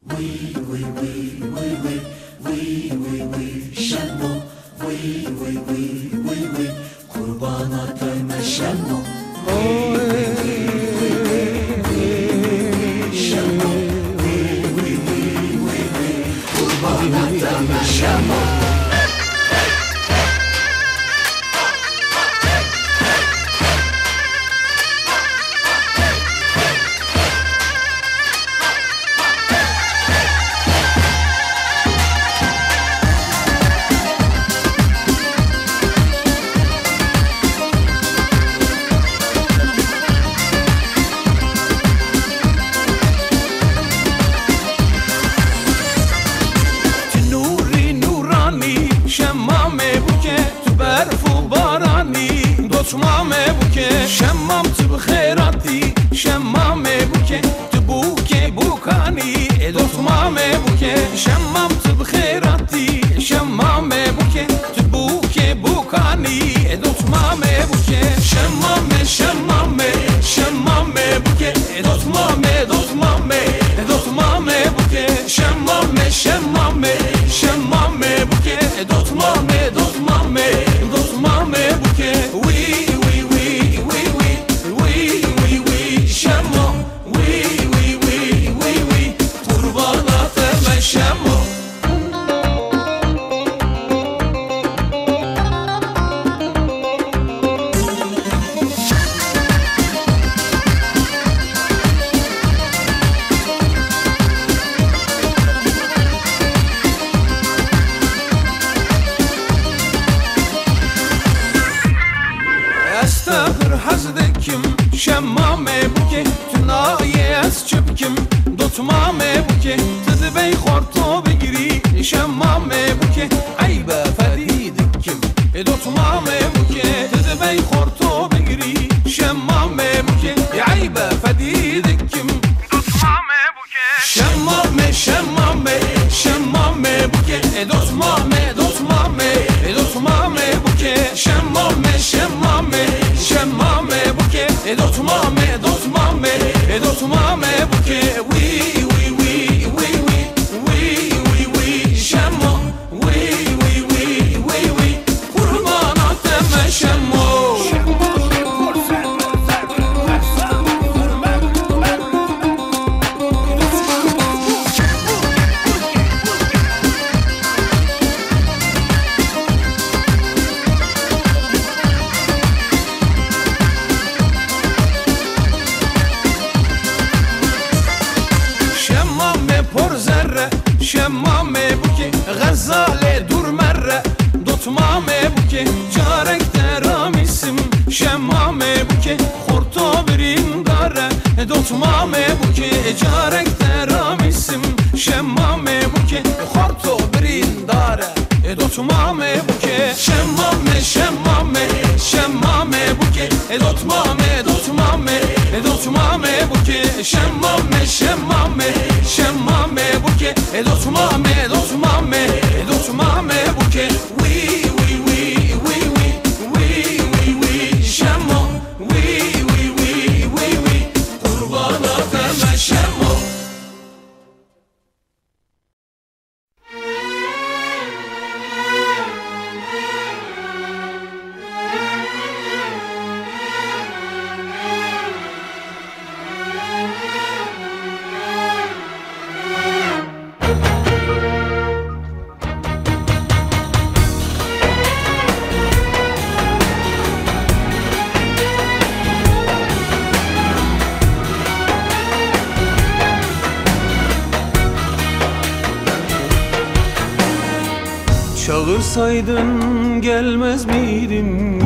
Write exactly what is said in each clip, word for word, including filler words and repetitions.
Çağırsaydın gelmez miydim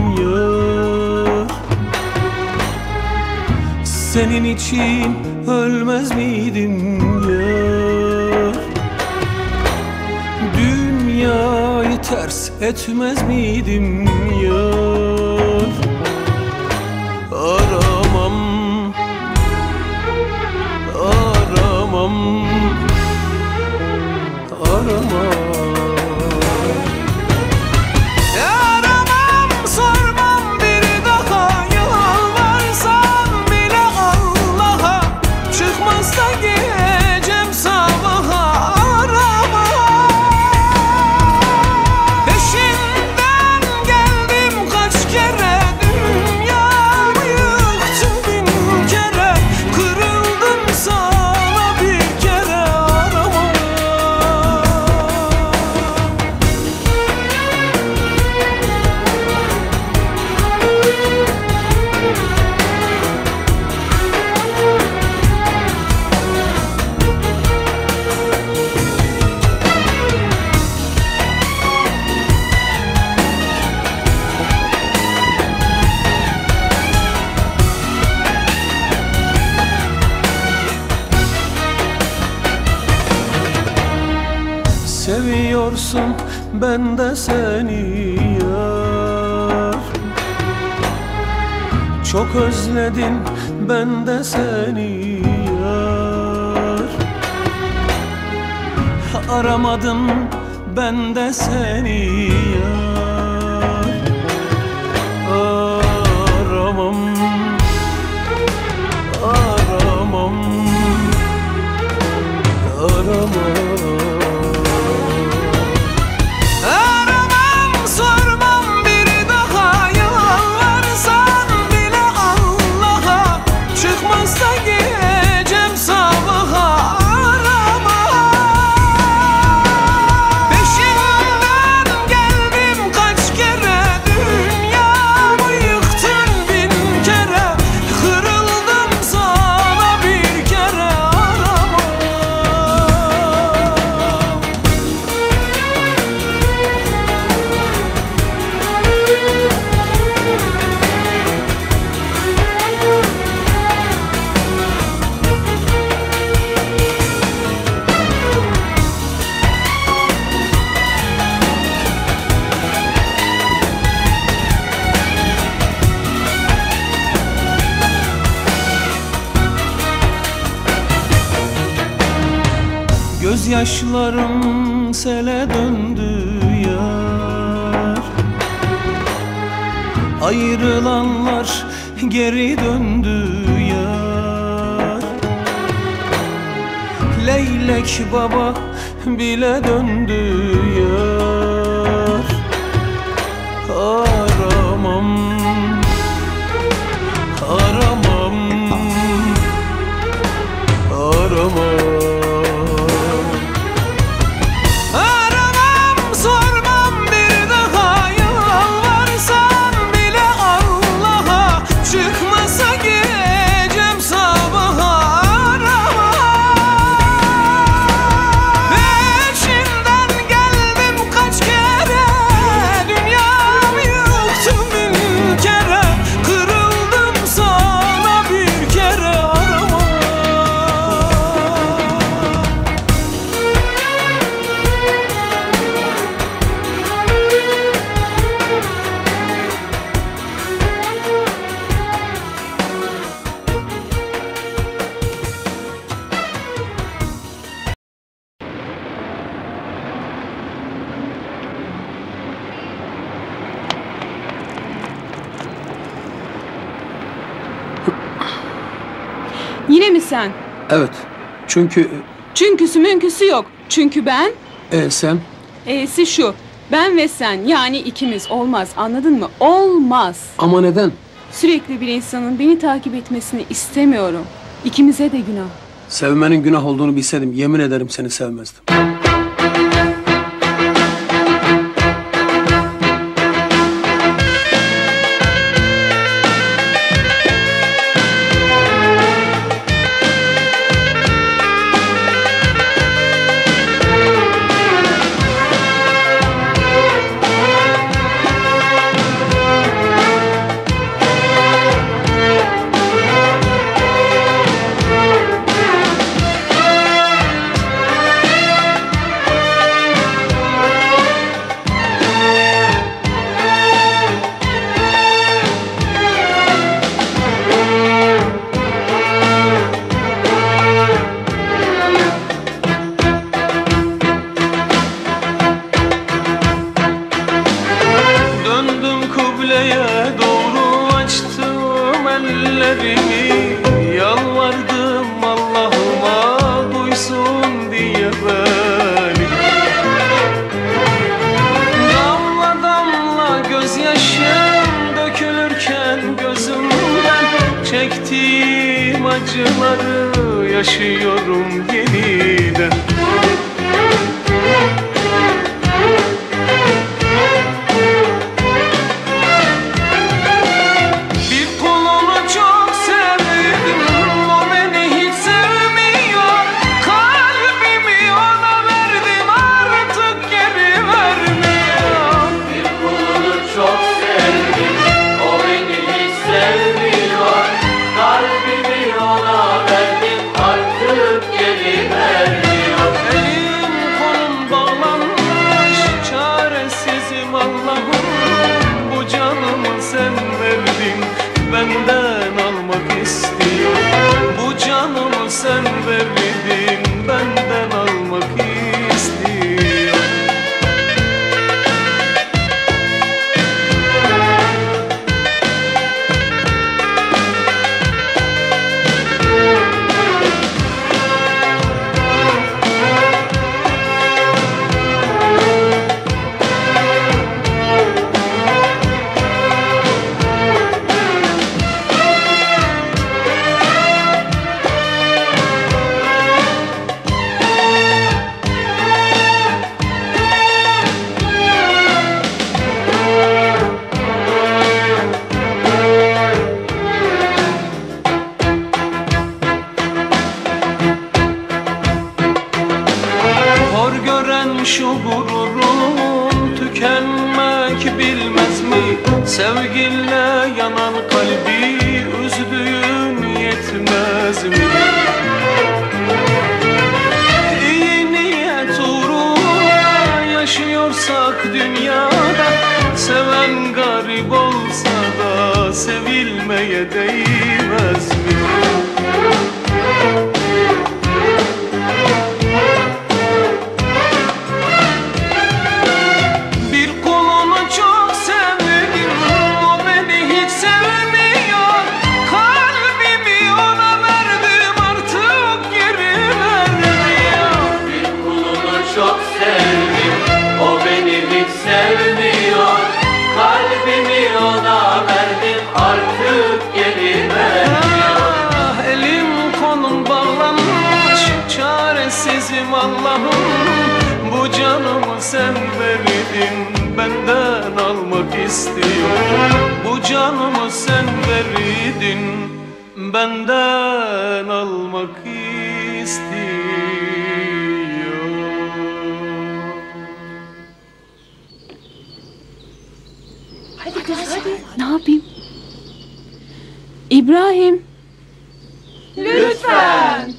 yar? Senin için ölmez miydim yar? Dünyayı ters etmez miydim yar? Aramam, aramam, aramam. Çıkmaz da gecem sabaha. Seviyorsun ben de seni yar. Çok özledim ben de seni yar. Aramadım ben de seni yar. Aramam, aramam, aramam. Gözyaşlarım sele döndü yar. Ayrılanlar geri döndü yar. Leylek baba bile döndü yar. Aramam, aramam, aramam. Yine mi sen? Evet. Çünkü... Çünküsü münküsü yok. Çünkü ben... E sen? E'si şu. Ben ve sen, yani ikimiz. Olmaz, anladın mı? Olmaz. Ama neden? Sürekli bir insanın beni takip etmesini istemiyorum. İkimize de günah. Sevmenin günah olduğunu bilseydim yemin ederim seni sevmezdim. Doğru açtım ellerimi, yalvardım Allah'ıma duysun diye beni. Damla damla gözyaşım dökülürken gözümden, çektiğim acıları yaşıyorum yeniden. Kalbimi ona verdim, artık geri ver. Hor gören şu gururun tükenmek bilmez mi? Sevginle yanan kalbi üzdüğün yetmez mi? İyi niyet uğruna yaşıyorsak dünyada, seven garip olsa da sevilmeye değmez mi? Çaresizim Allah'ım, bu canımı sen verdin, benden almak istiyorum. Bu canımı sen verdin, benden almak istiyorum. Hadi kız hadi. Ne yapayım? İbrahim. Lütfen.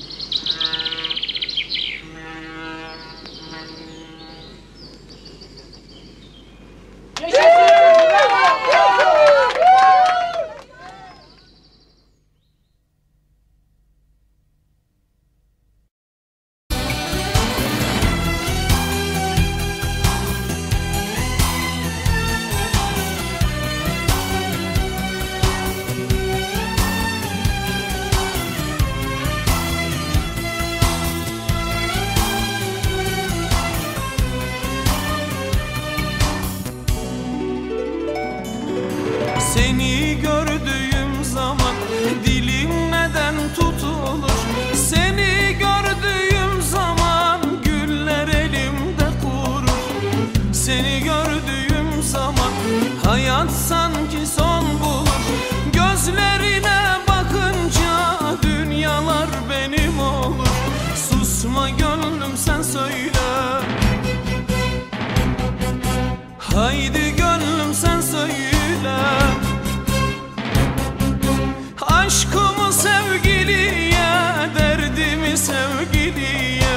Seni gördüğüm zaman dilim neden tutulur? Seni gördüğüm zaman güller elimde kurur. Seni gördüğüm zaman hayat sanki son bulur. Gözlerine bakınca dünyalar benim olur. Susma gönlüm sen söyle. Haydi gönlüm sen söyle. Aşkımı sevgiliye, derdimi sevgiliye.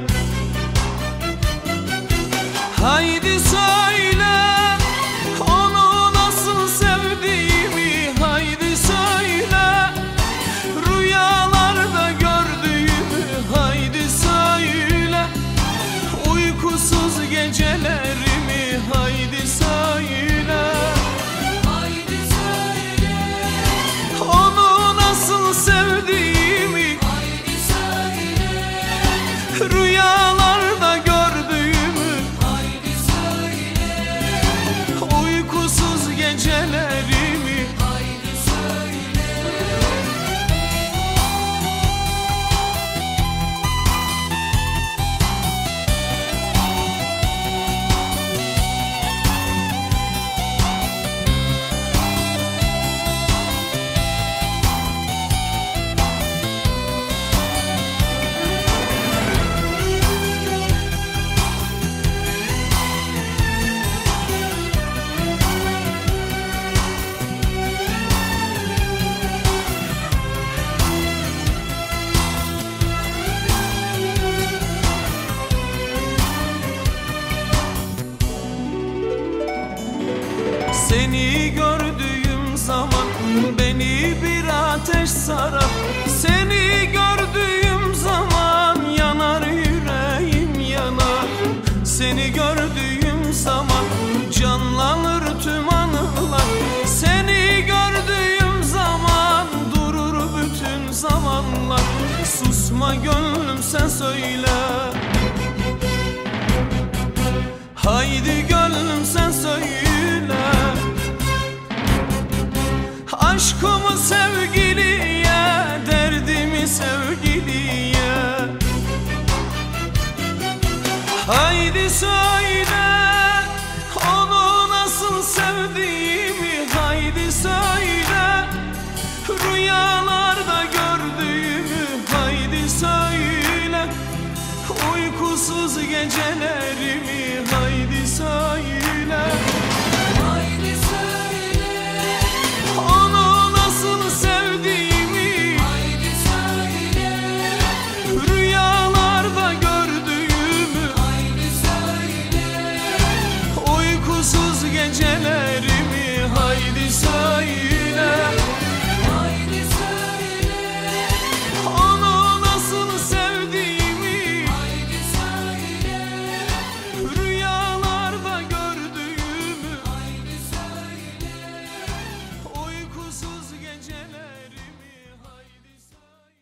Haydi söyle onu nasıl sevdiğimi. Haydi söyle rüyalarda gördüğümü. Haydi söyle uykusuz gecelerimi. Haydi söyle. Haydi söyle onu nasıl sevdiğimi. Haydi söyle rüyalarda gördüğümü. Haydi söyle uykusuz gecelerimi. Haydi söyle. Seni gördüğüm zaman beni bir ateş sarar. Seni gördüğüm zaman yanar yüreğim yanar. Seni gördüğüm zaman canlanır tüm anılar. Seni gördüğüm zaman durur bütün zamanlar. Susma gönlüm sen söyle. Haydi gönlüm sen söyle. Aşkımı sevgiliye, derdimi sevgiliye. Haydi söyle onu nasıl sevdiğimi. Haydi söyle rüyalarda gördüğümü. Haydi söyle uyku uykusuz gecelerimi haydi söyle. Haydi söyle, onu nasıl sevdiğimi haydi söyle. Rüyalarda gördüğümü haydi söyle. Uykusuz gecelerimi haydi söyle. Haydi söyle, onu nasıl sevdiğimi haydi söyle. Rüyalarda gördüğümü haydi söyle. Uykusuz gecelerimi haydi söyle.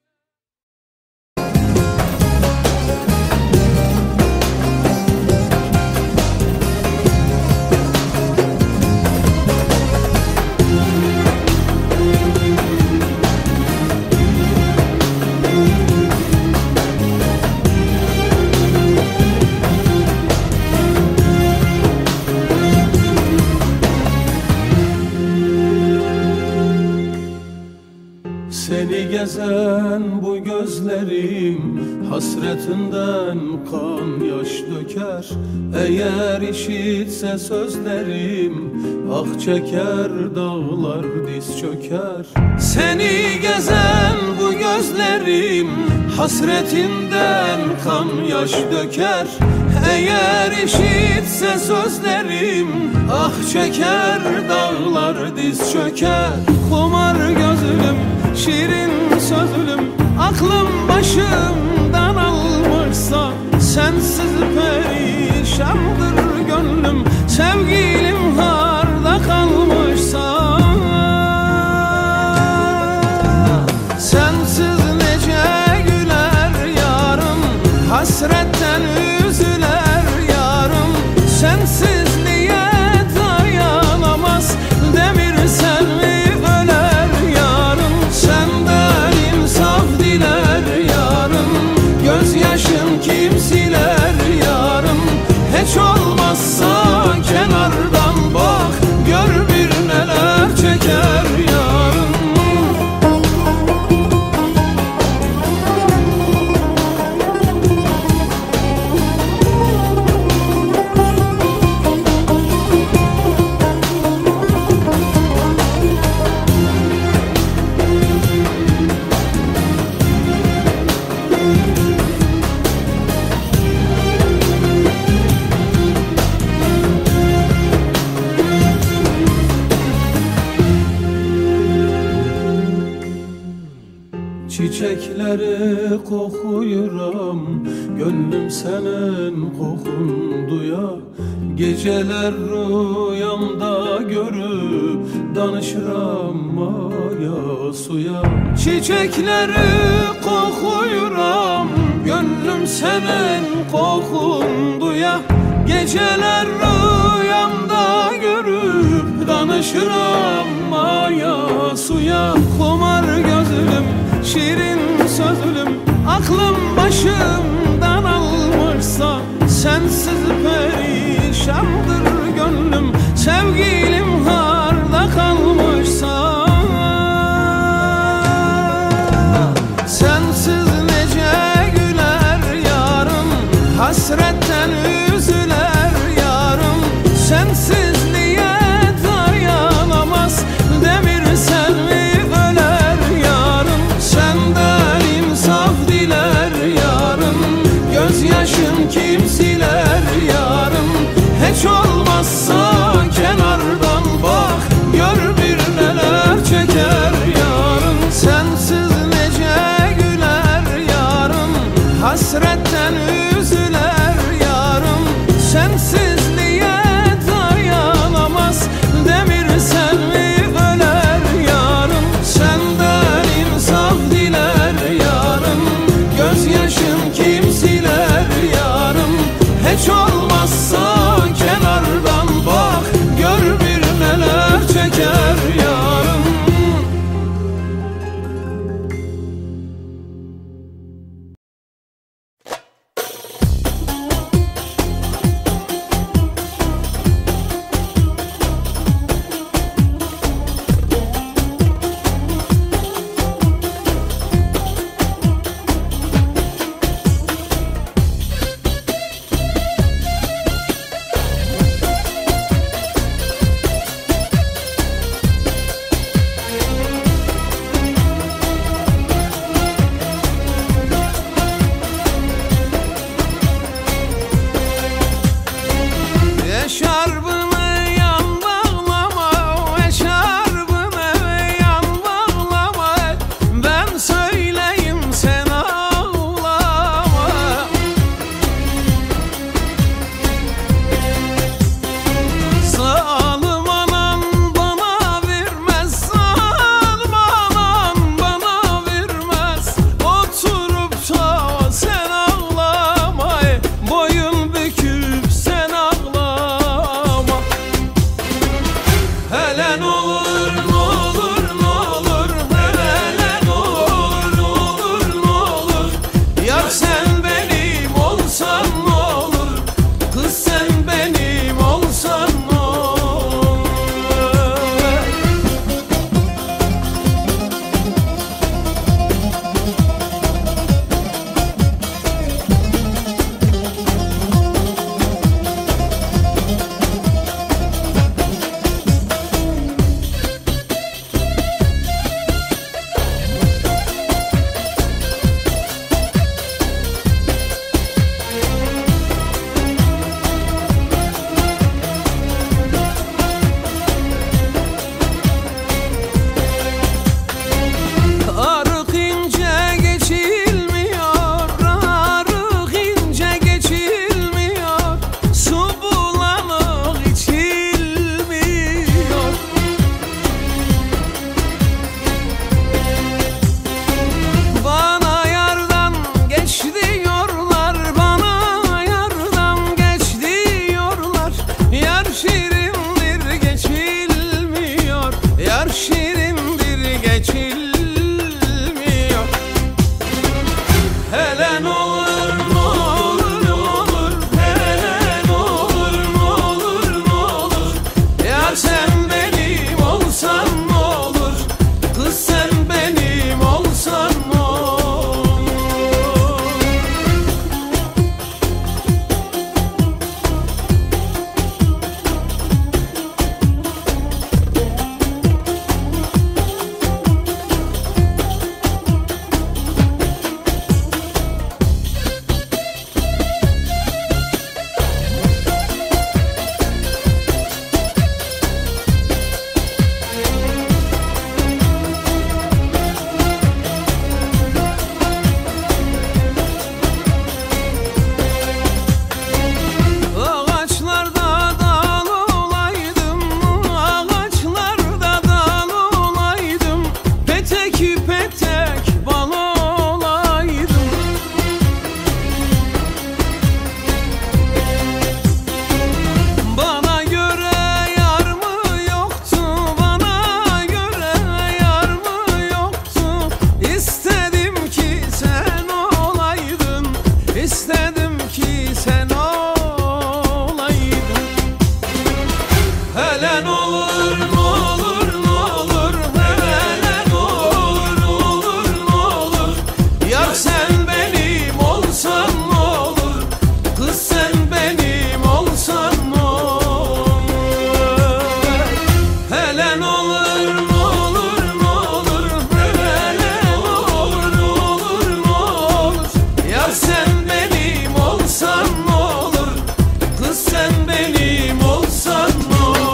Seni gezen bu gözlerim hasretinden kan yaş döker. Eğer işitse sözlerim ah çeker, dağlar diz çöker. Seni gezen bu gözlerim hasretinden kan yaş döker. Eğer işitse sözlerim ah çeker, dağlar diz çöker. Kumar gözlüm, şirin sözlüm, aklım başımdan almışsa sensiz perişandır gönlüm. Sevgilim harda kalmışsa sensiz nece güler yarım, hasretten üzüler yarım. Sensizliğe dayanamaz demir selvi öler yarım. Senden insaf diler yarım, gözyaşın kim siler yarım. Hiç olmazsa kenardan bak, gör bir neler çeker yarım. Çiçekleri kokuyuram, gönlüm senin kokun duya. Geceler rüyamda görüp danışıram maya suya. Çiçekleri kokuyuram, gönlüm senin kokun duya. Geceler rüyamda görüp danışıram maya suya. Kumar gözlüm, şirin sözlüm, aklım başımdan almışsa sensiz perişandır gönlüm. Sevgilim harda kalmışsa sensiz nece güler yarım, hasretten üzüler yarım. Sensizliğe dayanamaz demir selvi öler yarım. Senden insaf diler yarım, gözyaşın kim siler yarım. Hiç olmazsa kenardan bak, gör bir neler çeker yarım. Sensiz nece güler yarım, hasretten üzüler yarım. Sensizliğe dayanamaz demir selvi öler yarım. Senden insaf diler yarım, gözyaşın kim siler yarım. istedim ki sen olaydın. Hele ne olur ne olur ne olur, hele ne olur ne olur ne olur, yar sen benim olsan ne olur, kız sen benim olsan ne olur. Hele ne olur ne olur ne olur, hele ne olur ne olur ne olur, yar sen benim olsan ne olur, kız sen benim olsan ne olur.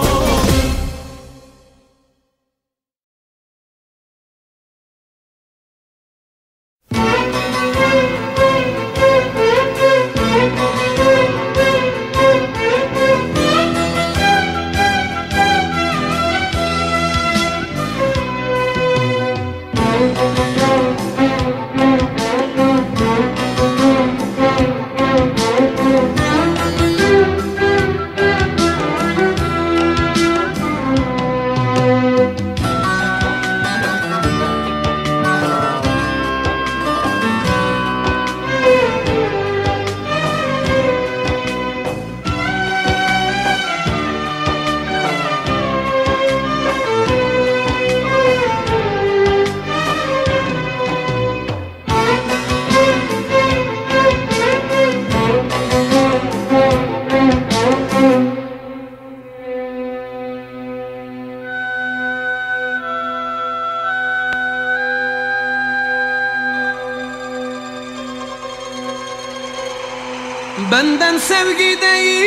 Benden sevgi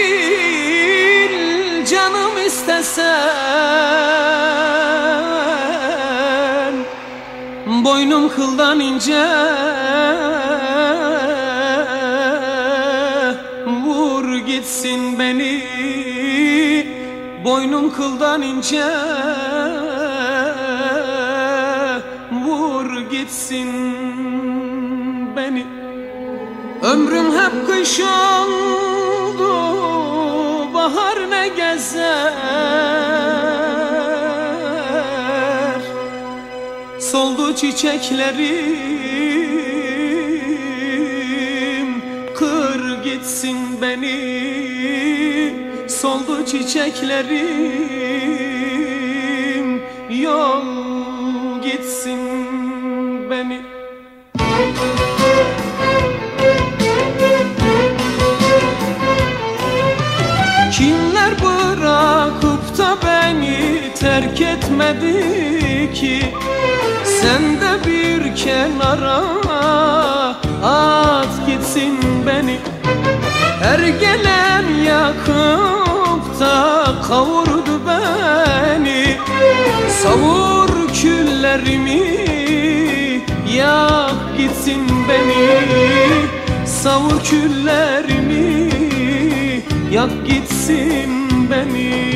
değil canım istesen, boynum kıldan ince, vur gitsin beni. Boynum kıldan ince, vur gitsin beni. Ömrüm hep kış oldu, bahar ne gezer. Soldu çiçeklerim, kır gitsin beni. Soldu çiçeklerim, yol gitsin beni. Kimler bırakıp da beni terk etmedi ki? Sen de bir kenara at gitsin beni. Her gelen yakıp da kavurdu beni. Savur küllerimi, yak gitsin beni. Savur küllerimi, yak gitsin beni.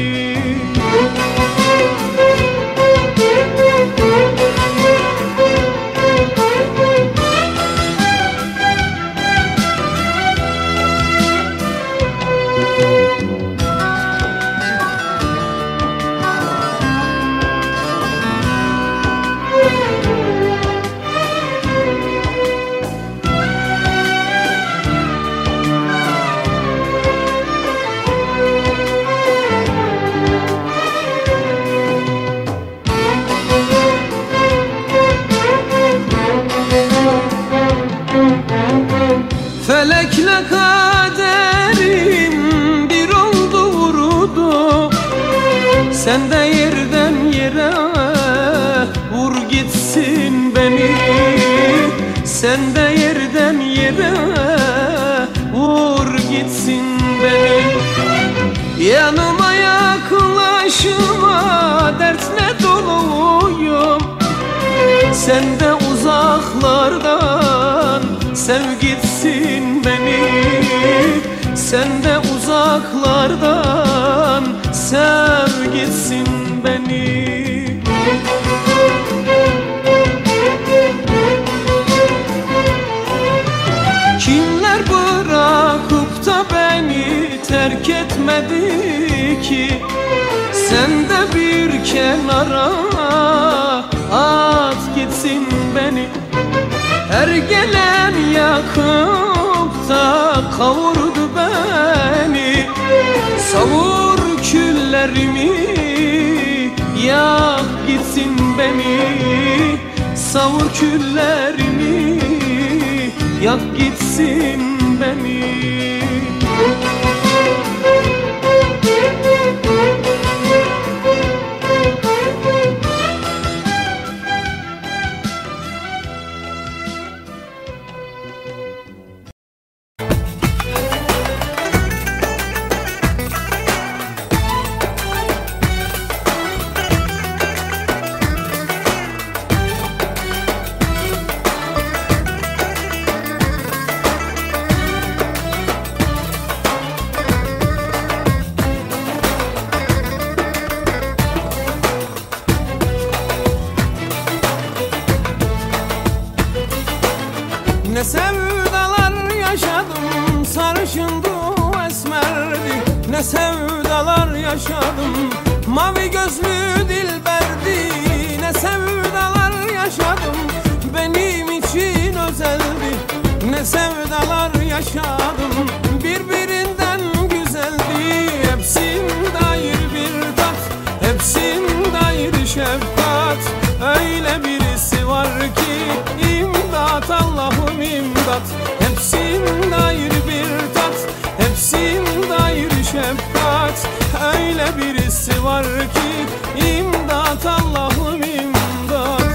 Felekle kaderim bir oldu vurdu. Sen de yerden yere vur gitsin beni. Sen de yerden yere vur gitsin beni. Yanıma yaklaşma, dertle doluyum. Sen de uzaklardan sev gitsin beni. Sen de uzaklardan sev gitsin beni. Kimler bırakıp da beni terk etmedi ki? Sen de bir kenara at gitsin beni. Her gelen yakıp aşkta kavurdu beni. Savur küllerimi, yak gitsin beni. Savur küllerimi, yak gitsin beni. Ne sevdalar yaşadım, sarışındı esmerdi. Ne sevdalar yaşadım, mavi gözlü dilberdi. Ne sevdalar yaşadım, benim için özeldi. Ne sevdalar yaşadım, birbirinden güzeldi. Hepsinde ayrı bir tat, hepsinde ayrı şefkat. Öyle birisi var ki imdat, Allah'ım imdat. Hepsinde ayrı bir tat, hepsinde ayrı şefkat. Öyle birisi var ki imdat, Allah'ım imdat.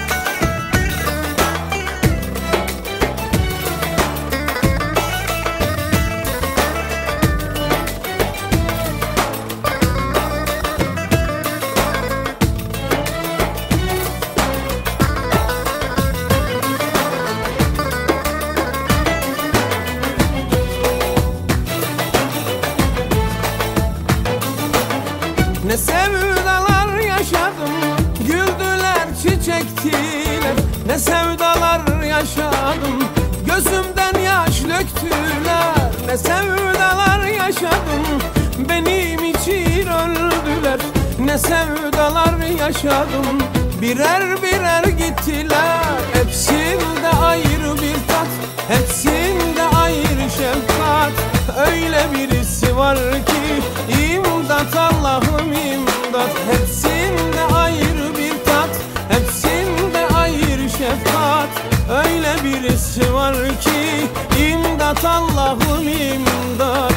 Ne sevdalar yaşadım, güldüler, çiçektiler. Ne sevdalar yaşadım, gözümden yaş döktüler. Ne sevdalar yaşadım, benim için öldüler. Ne sevdalar yaşadım, birer birer gittiler. Hepsinde ayrı bir tat, hepsinde ayrı şefkat. Öyle birisi var ki imdat, Allah'ım imdat. Hepsinde ayrı bir tat, hepsinde ayrı şefkat. Öyle birisi var ki imdat, Allah'ım imdat.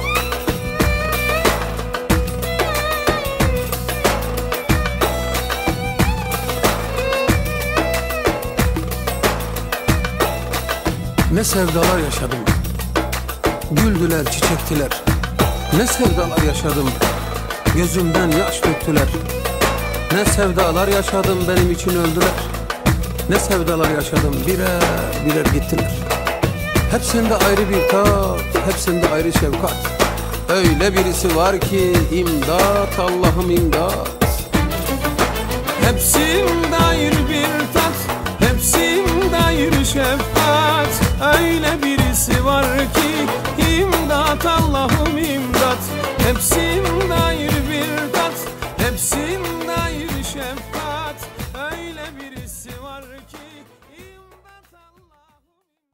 Ne sevdalar yaşadım, güldüler, çiçektiler. Ne sevdalar yaşadım, gözümden yaş döktüler. Ne sevdalar yaşadım, benim için öldüler. Ne sevdalar yaşadım, birer birer gittiler. Hepsinde ayrı bir tat, hepsinde ayrı şefkat. Öyle birisi var ki imdat, Allah'ım imdat. Hepsinde ayrı bir tat, hepsinde ayrı şefkat. Öyle birisi var ki imdat, Allah'ım imdat. Hepsinde ayrı bir tat, hepsinde ayrı şefkat. Öyle birisi var ki imdat, Allah'ım.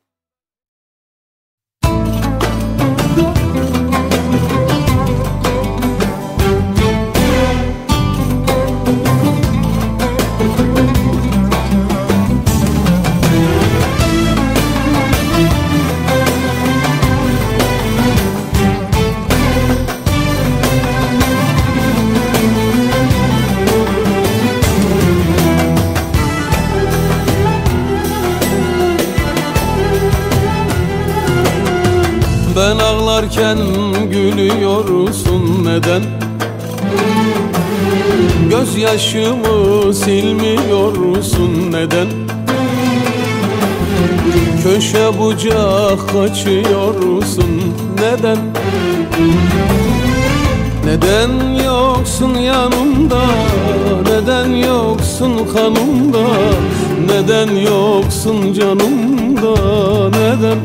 Ben ağlarken gülüyorsun neden? Gözyaşımı silmiyorsun neden? Köşe bucak kaçıyorsun neden? Neden yoksun yanımda? Neden yoksun kanımda? Neden yoksun canımda? Neden?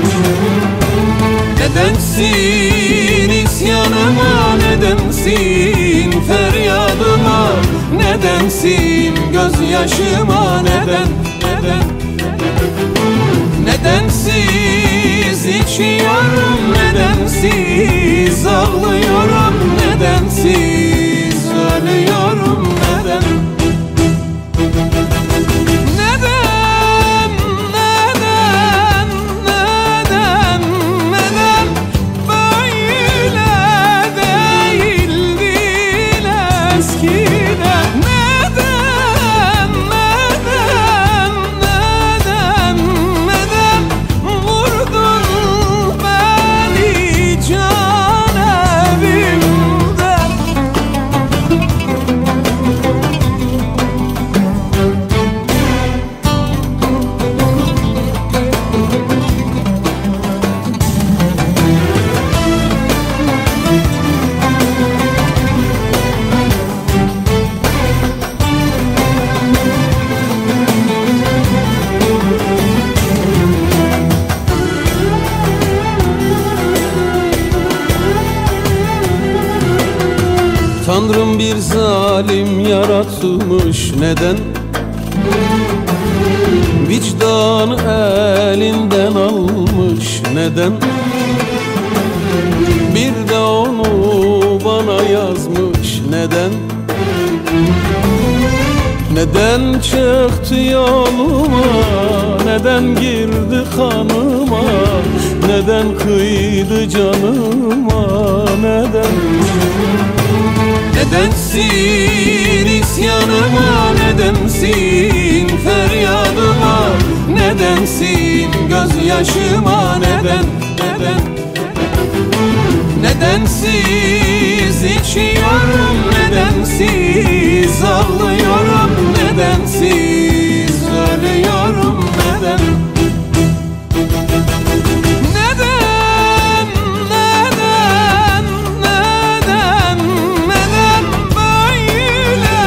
Nedensin isyanıma, nedensin feryadıma, nedensin gözyaşıma, neden, neden? Nedensiz Nedensiz içiyorum, nedensiz ağlıyorum, nedensiz ölüyorum, neden? Neden, neden, neden, neden böyle değildin eskiden? Neden, neden, neden, neden vurdun beni can evimden? Tanrım bir zalim yaratmış, neden? Vicdanı elinden almış, neden? Bir de onu bana yazmış, neden? Neden çıktı yoluma, neden girdi kanıma, neden kıydı canıma, neden? Nedensin isyanıma, nedensin feryadıma, nedensin gözyaşıma, neden, neden? Nedensiz içiyorum, nedensiz ağlıyorum, nedensiz ölüyorum, neden? Neden, neden, neden, neden böyle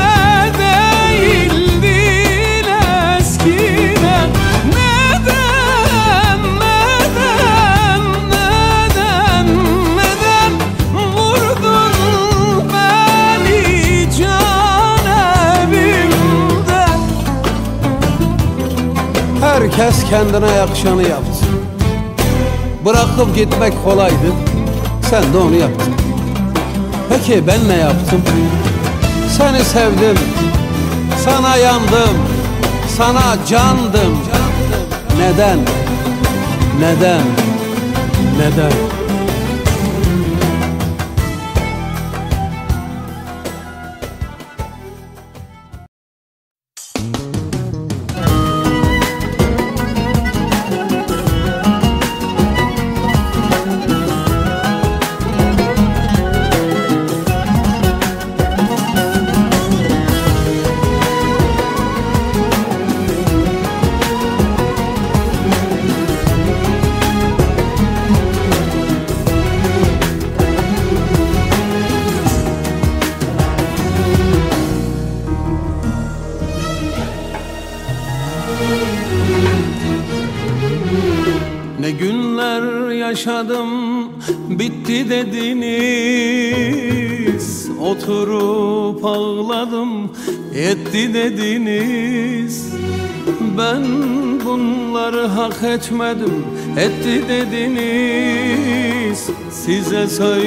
değildin eskiden? Neden, neden, neden, neden vurdun beni can evimden? Herkes kendine yakışanı yaptı. Bırakıp gitmek kolaydı, sen de onu yaptın. Peki ben ne yaptım? Seni sevdim, sana yandım, sana candım. Neden? Neden? Neden? Ne günler yaşadım, bitti dediniz. Oturup ağladım, etti dediniz. Ben bunları hak etmedim, etti dediniz. Size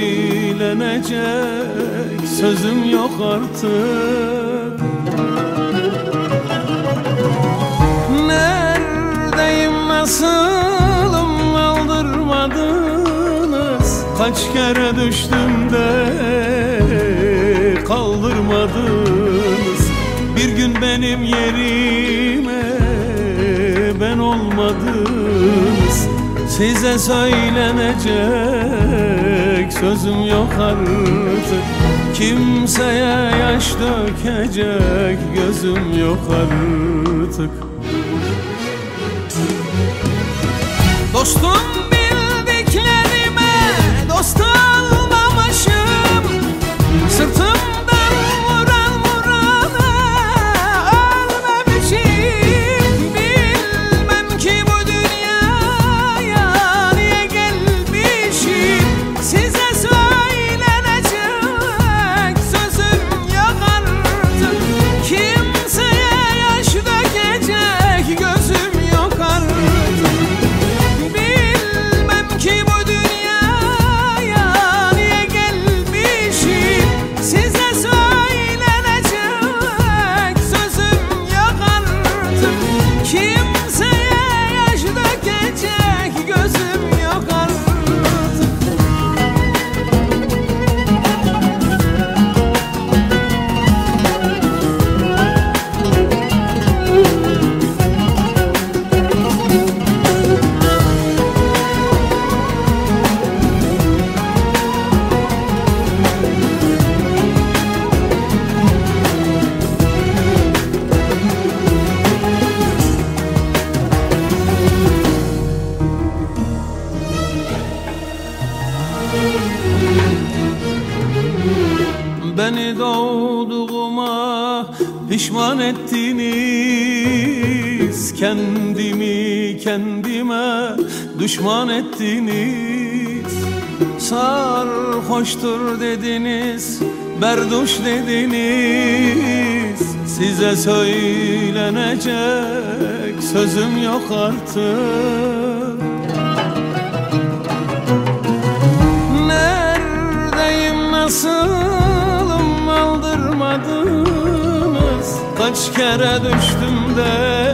söylenecek sözüm yok artık. Neredeyim, nasılım, aldırmadınız. Kaç kere düştüm de kaldırmadınız. Bir gün benim yerime ben olmadınız. Size söylenecek sözüm yok artık. Kimseye yaş dökecek gözüm yok artık. Dostum bildiklerime dost almamışım. Sırtımdan vuran vurana ölmemişim. Bilmem ki bu dünyaya niye gelmişim. Size söylenecek sözüm yok artık. Kimseye yaş dökecek gözüm yok artık. Bilmem Beni doğduğuma pişman ettiniz. Kendimi kendime düşman ettiniz. Sarhoştur dediniz, berduş dediniz. Size söylenecek sözüm yok artık. Neredeyim, nasılım aldırmadınız. Kaç kere düştüm de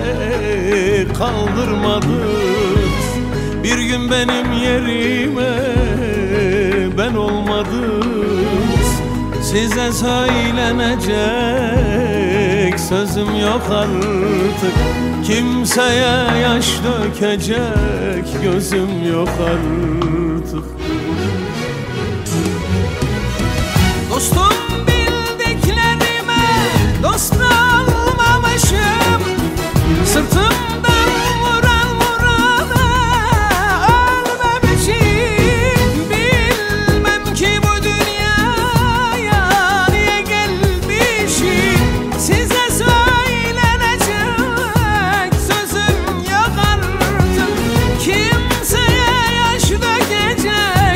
kaldırmadınız. Bir gün benim yerime ben olmadınız. Size söylenecek sözüm yok artık. Kimseye yaş dökecek gözüm yok artık. Dostum bildiklerime dost kalmamışım. Sırtımdan vuran vurana ölmemişim. Bilmem ki bu dünyaya niye gelmişim. Size söylenecek sözüm yok artık. Kimseye yaş dökecek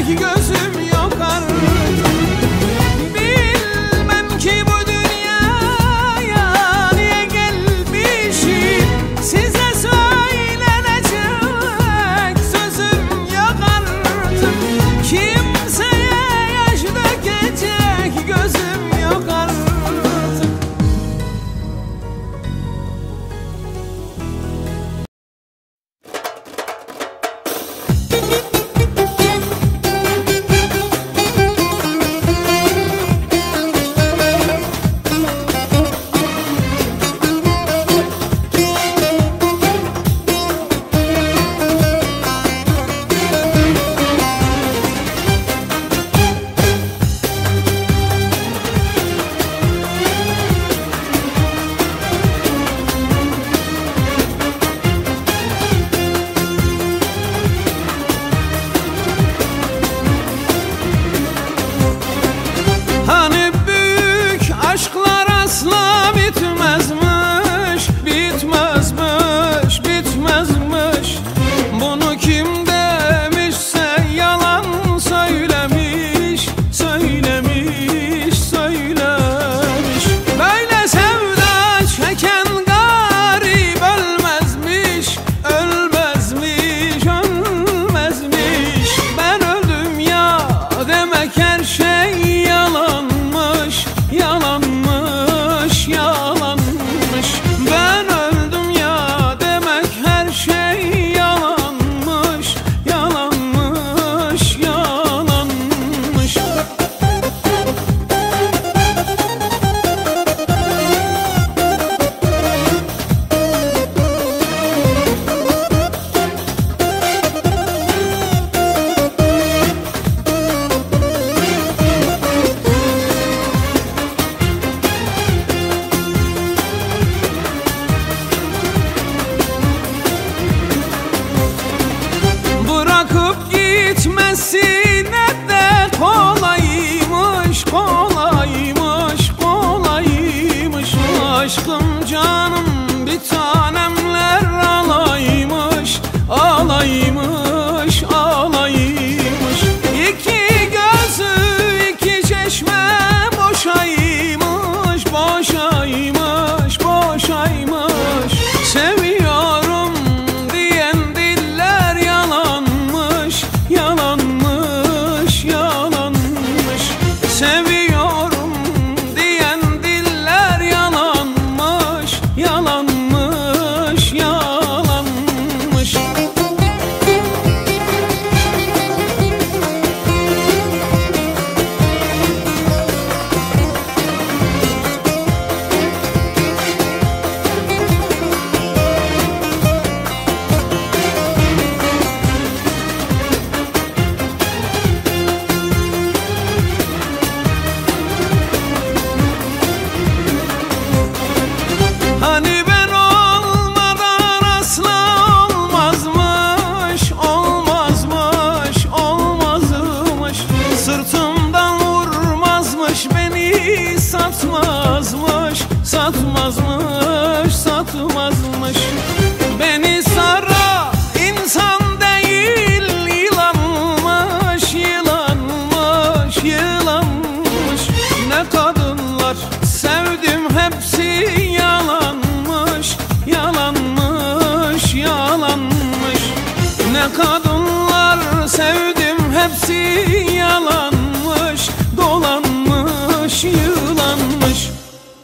satmazmış, satmazmış. Beni sara insan değil, yılanmış, yılanmış, yılanmış. Ne kadınlar sevdim, hepsi yalanmış, yalanmış, yalanmış. Ne kadınlar sevdim, hepsi yalanmış, dolanmış, yılanmış.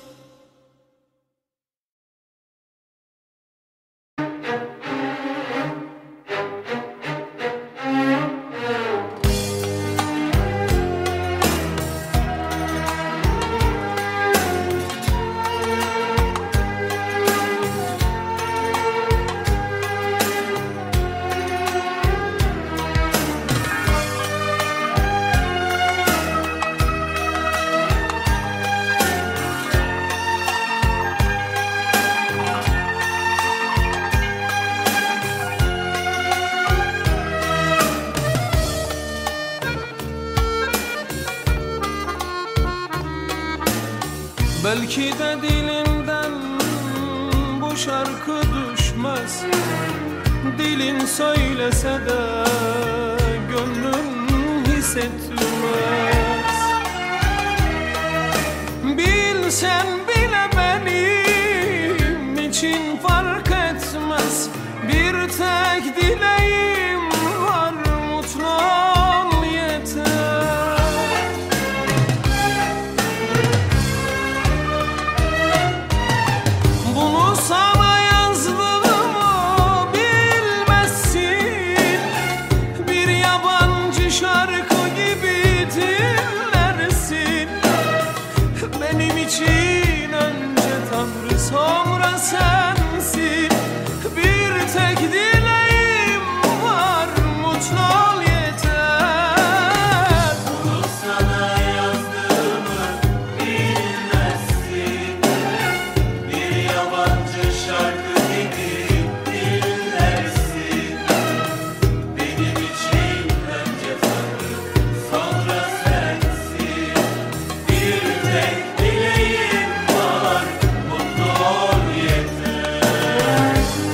Belki de dilinden bu şarkı düşmez, dilin söylese de gönlün hissetmez. Bilsen bile benim için fark etmez. Bir tek dileğim var, mutlu ol yeter. Bunu sana yazdığımı bilmezsin. Bir yabancı şarkı gibi dinlersin. Benim için önce Tanrı, sonra sensin. Bir tek dileğim var, mutlu ol yeter. Bunu sana yazdığımı bilmezsin. Bir yabancı şarkı gibi dinlersin. Benim için önce Tanrı, sonra sensin. Bir tek dileğim var, mutlu ol yeter.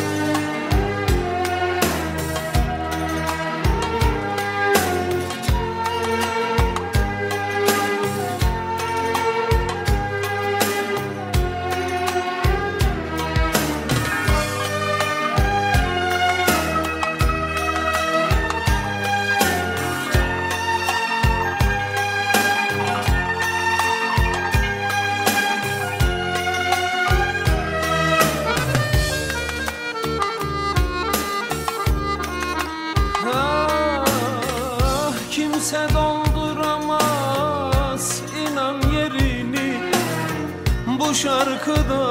Ah, kimse dolduramaz inan yerini. Bu şarkıda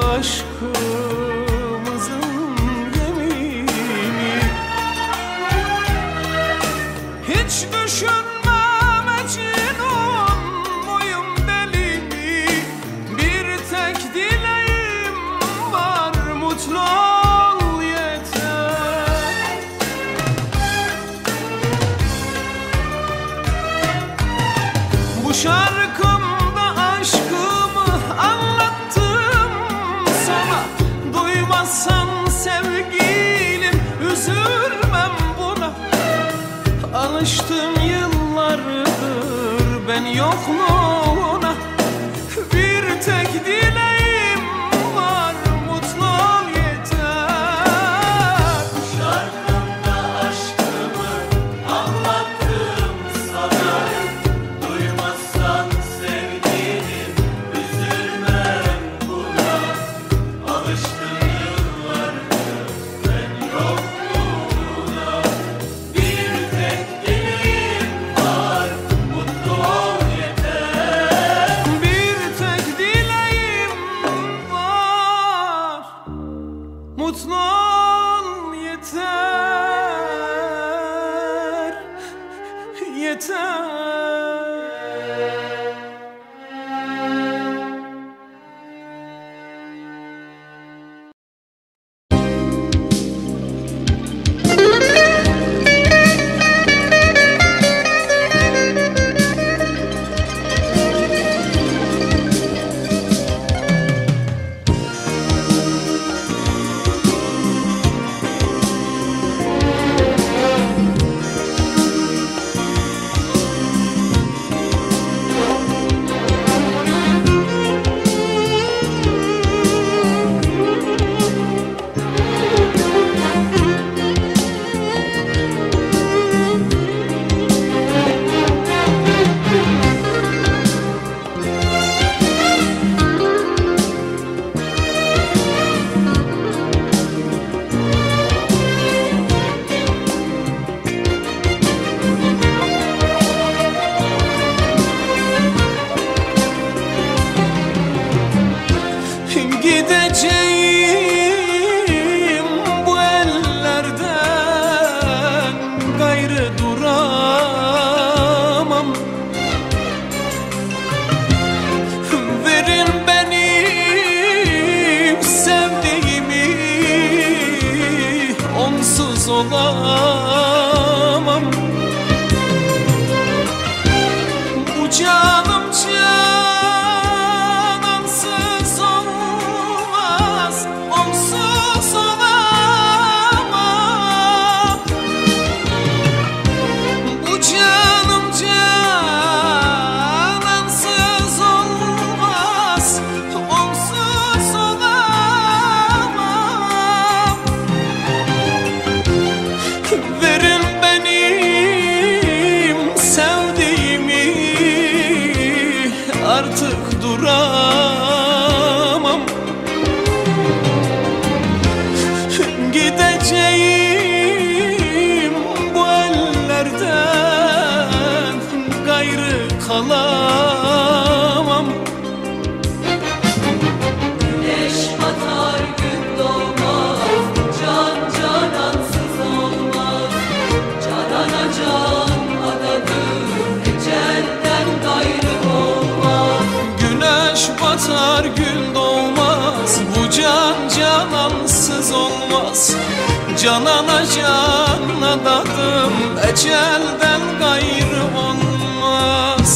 aşkımızın yemini. Hiç düşünmem Mecnun muyum, deli mi? Bir tek dileğim var, mutlu ol yeter. Bu şarkımda aşkımı anlattım sana. Duymazsan sevgilim, üzülmem buna. Alıştım yıllardır ben yokluğuna. Bir tek dileğim var, mutlu ol yeter. Şarkımda aşkımı anlattım sana. Duymazsan sevgilim, üzülmem buna. Alıştım yıllardır ben yokluğuna. Bir tek dileğim var, mutlu ol yeter. Bir tek dileğim var, mutlu ol yeter, yeter. Verin benim sevdiğimi, onsuz olamam. Bu canım canansız olmaz, onsuz olamam. Bu canım canansız olmaz, onsuz olamam. Verin benim sevdiğimi, artık duramam. Gideceğim bu ellerden, gayrı kalamam. Güneş batar gün doğmaz, can canansız olmaz. Canana can adadır, ecelden gayrı olmaz. Güneş batar gün doğmaz, bu can canansız olmaz. Canana can adadım, ecelden gayrı olmaz.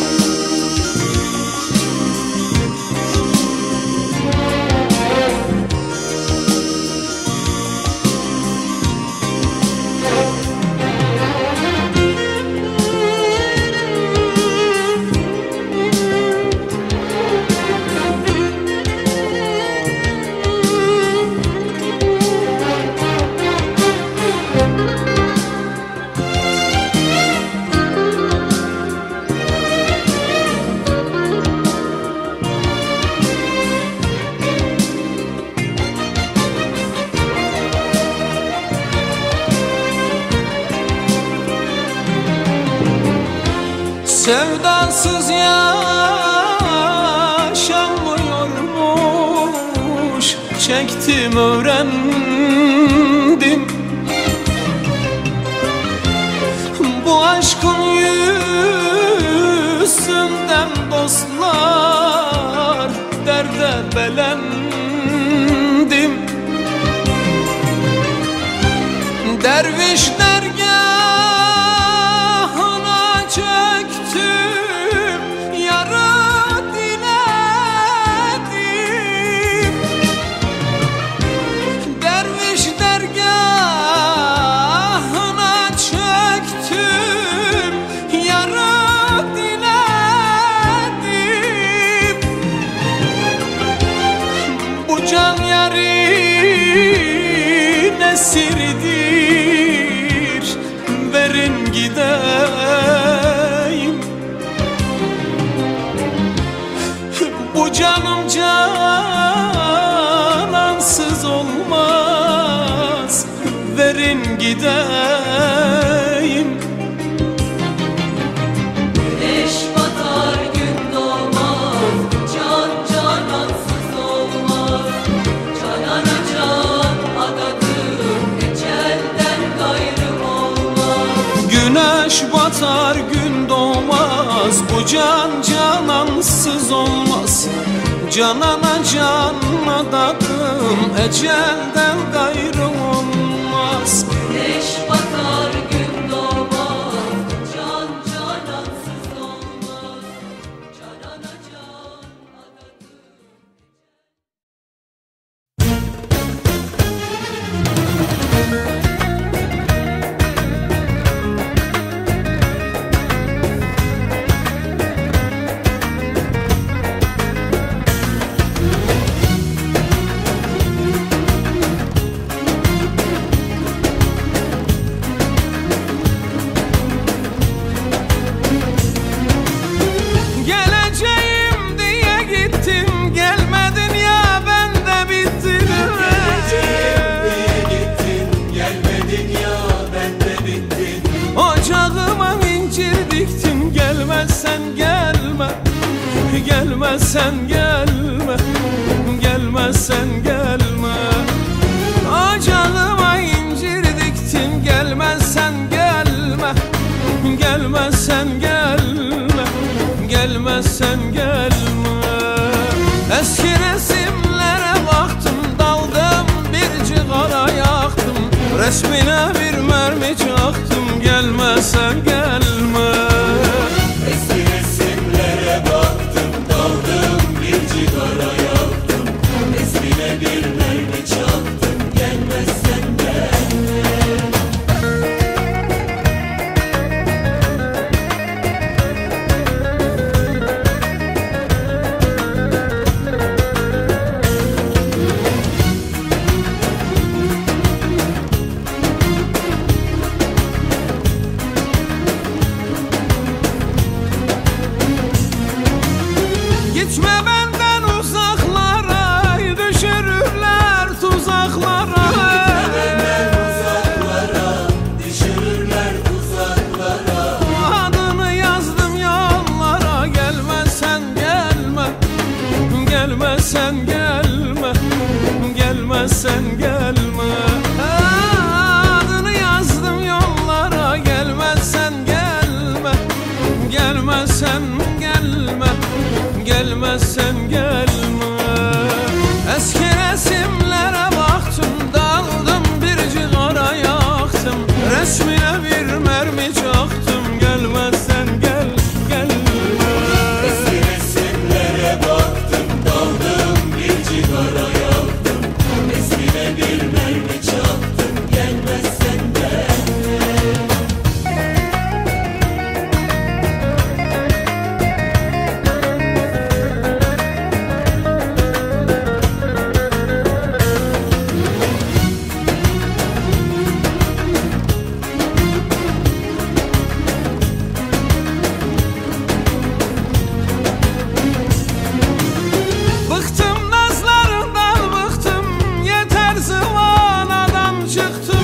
Sevdasız yaşanmıyormuş, çektim öğrendim. Bu aşkın yüzünden dostlar, derde belendim. Derviş dergahına çöktüm, yarı diledim. Derviş dergahına çöktüm, yarı diledim. Bu can yarın esiridir, verin gideyim. Bu canım canansız olmaz, verin gideyim. Güneş batar gün doğmaz, can canansız olmaz. Canana can adadır, ecelden gayrı olmaz. Güneş batar gün doğmaz, bu can canansız olmaz. Canana can adadım, ecelden gayrı olmaz. Güneş batar gün doğmaz, can canansız olmaz. Canana can adadır. Gelmezsen gelme, gelmezsen gelme. Ocağıma incir diktim, gelmezsen gelme, gelmezsen gelme. gelmezsen gelme, gelmezsen gelme. Eski resimlere baktım, daldım bir cigara yaktım, resmine bir mermi çaktım, gelmezsen gel, gelme. Eski resimlere baktım, daldım bir cigara yaktım, resmine bir mermi çaktım, gelmezsen gelme. Bıktım nazlarından, bıktım yeter zıvanadan çıktım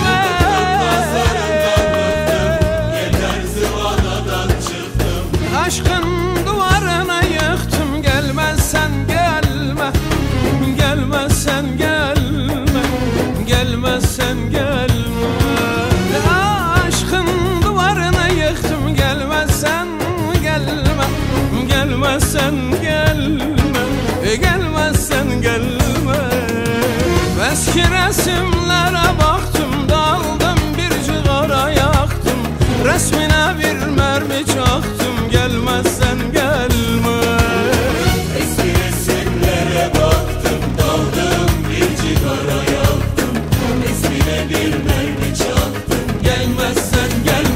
Yeter zıvanadan çıktım. Aşkın duvarına yıktım, gelmezsen gelme, gelmezsen gelme, gelmezsen gelme. Aşkın duvarına yıktım, gelmezsen gelme, gelmezsen gelme, gelmezsen gelme. Eski resimlere baktım, daldım bir cigara yaktım, resmine bir mermi çaktım, gelmezsen gelme. Eski resimlere baktım, daldım bir cigara yaktım, resmine bir mermi çaktım, Gelmezsen gelme.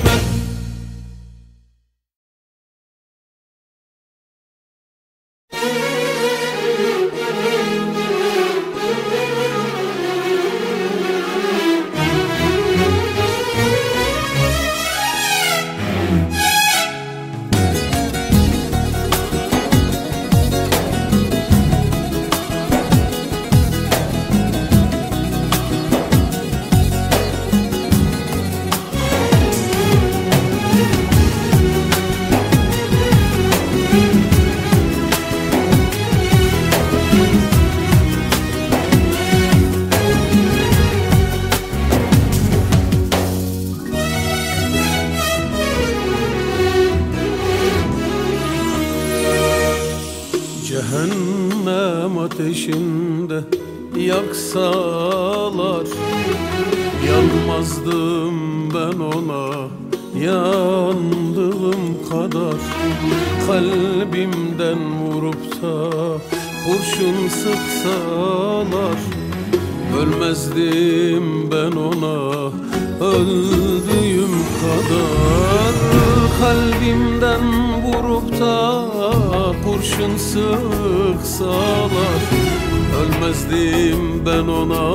Cehennem ateşinde yaksalar, yanmazdım ben ona yandığım kadar. Kalbimden vurup da kurşun sıksalar, ölmezdim ben ona öldüğüm kadar. Kalbimden vurup da kurşun sıksalar, ölmezdim ben ona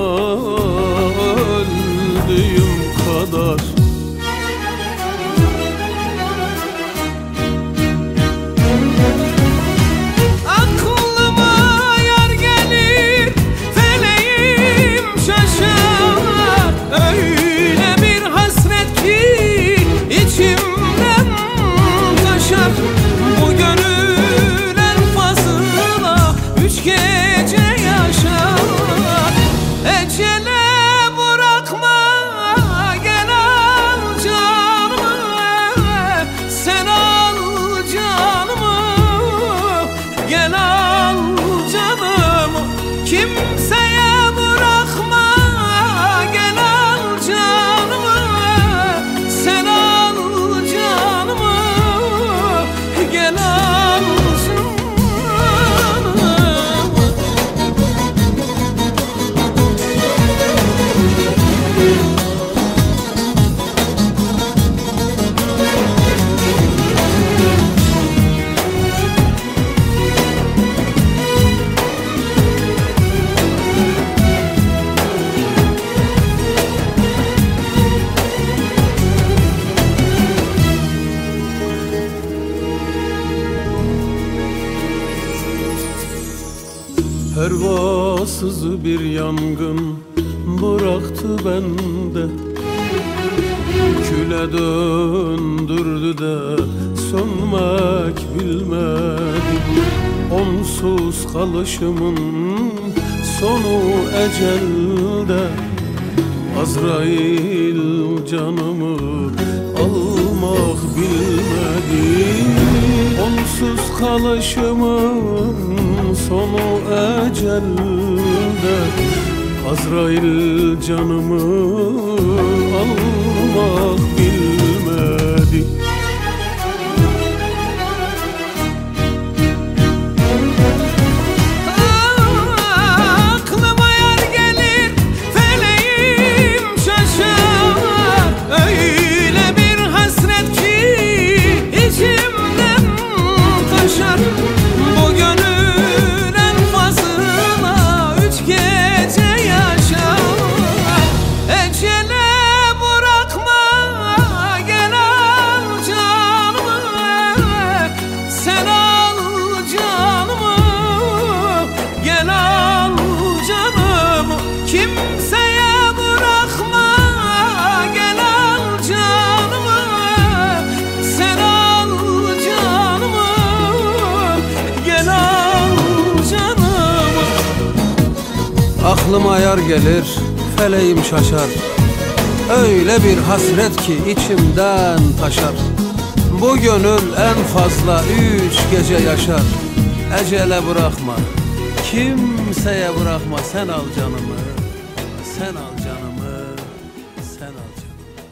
öldüğüm kadar. Aklıma yar gelir, feleğim şaşar, öyle bir hasret ki içimden taşar. Bu gönül en fazla üç gece yaşar. Ecele bırakma, gel al canımı, sen al canımı, gel al canımı. Kimseye bırakma, gel al canımı, sen al canımı, gel al canımı. Pervasız bir yangın bıraktı bende, küle döndürdü de sönmek bilmedi. Onsuz kalışımın sonu ecelde, Azrail canımı almak bilmedi. kalışımın sonu ecelde, Azrail canımı almak bilmedi. Aklıma yar gelir, feleğim şaşar. Öyle bir hasret ki içimden taşar. Bu gönül en fazla üç gece yaşar. Ecele bırakma, gel al canımı. Sen al canımı, gel al canımı. Kimseye bırakma, gel al canımı. Sen al canımı, gel al canımı. Aklıma yar gelir, feleğim şaşar. Öyle bir hasret ki içimden taşar. Bu gönül en fazla üç gece yaşar. Ecele bırakma, kimseye bırakma. Sen al canımı, sen al canımı, sen al canımı.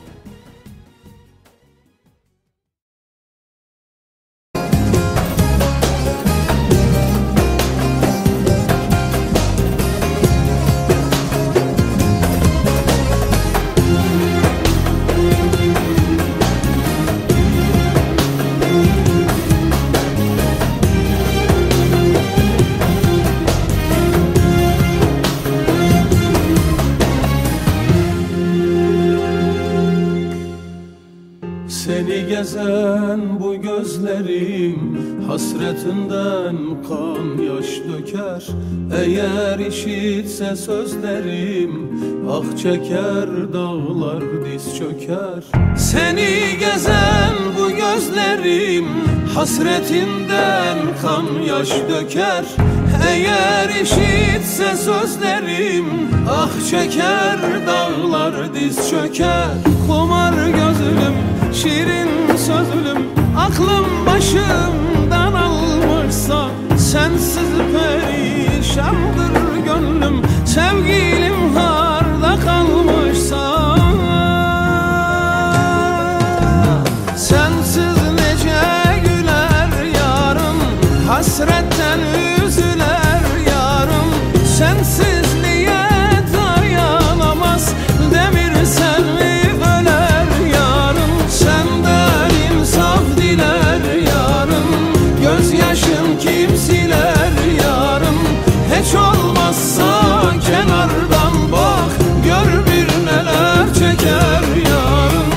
Seni gezen bu gözlerim hasretinden kan yaş döker. Eğer işitse sözlerim ah çeker, dağlar diz çöker. Seni gezen bu gözlerim hasretinden kan yaş döker. Eğer işitse sözlerim ah çeker, dağlar diz çöker. Kumar gözlüm, şirin sözlüm, aklım başımdan almışsa, sensiz perişandır gönlüm, sevgilim harda kalmışsa. Sensiz nece güler yarım, hasretten üzüler yarım. Sensizliğe dayanamaz demir selvi öler yarım. Senden insaf diler yarım, gözyaşım kim siler yarım. Hiç olmazsa kenardan bak, gör bir neler çeker yarım.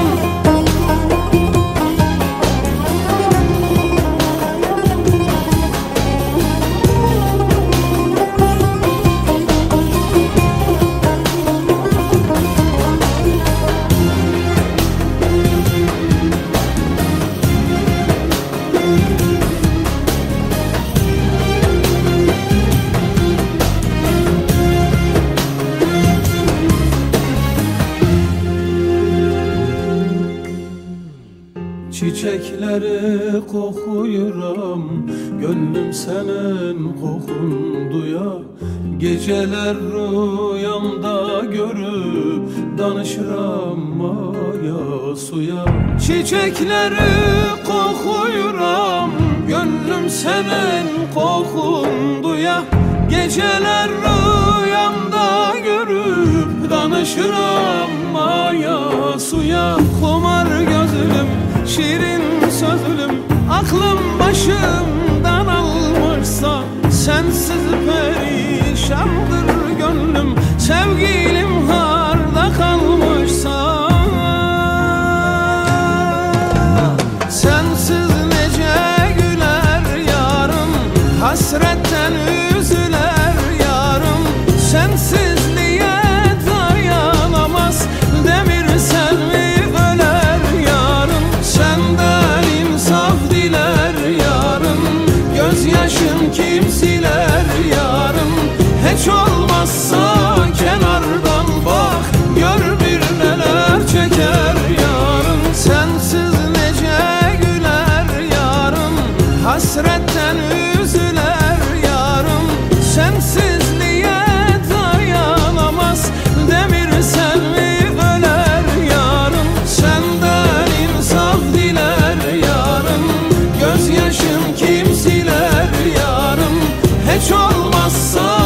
Çiçekleri kokuyuram, gönlüm senin kokun duya. Geceler rüyamda görüp danışıram maya suya. Çiçekleri kokuyuram, gönlüm senin kokun duya. Geceler rüyamda görüp danışıram maya suya. Kumar gözlüm, şirin sözlüm, aklım başımdan almışsa, sensiz perişandır gönlüm, sevgilim harda kalmışsa. Sensiz nece güler yarım, hasretten üzüler yarım. Sensizliğe dayanamaz demir selvi öler yarım. Senden insaf diler yarım, gözyaşım kim siler yarım. Hiç olmazsa kenardan olmazsa